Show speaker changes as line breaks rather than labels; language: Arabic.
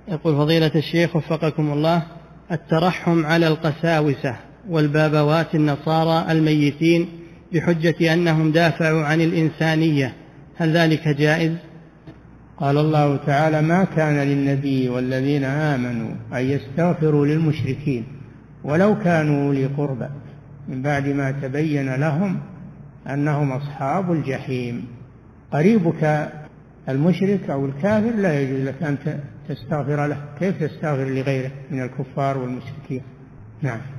يقول فضيلة الشيخ وفقكم الله، الترحم على القساوسة والبابوات النصارى الميتين بحجة أنهم دافعوا عن الإنسانية، هل ذلك جائز؟
قال الله تعالى: ما كان للنبي والذين آمنوا أن يستغفروا للمشركين ولو كانوا أولي قربى من بعد ما تبين لهم أنهم أصحاب الجحيم. قريبك المشرك أو الكافر لا يجوز لك أن تستغفر له، كيف تستغفر لغيره من الكفار والمشركين؟ نعم.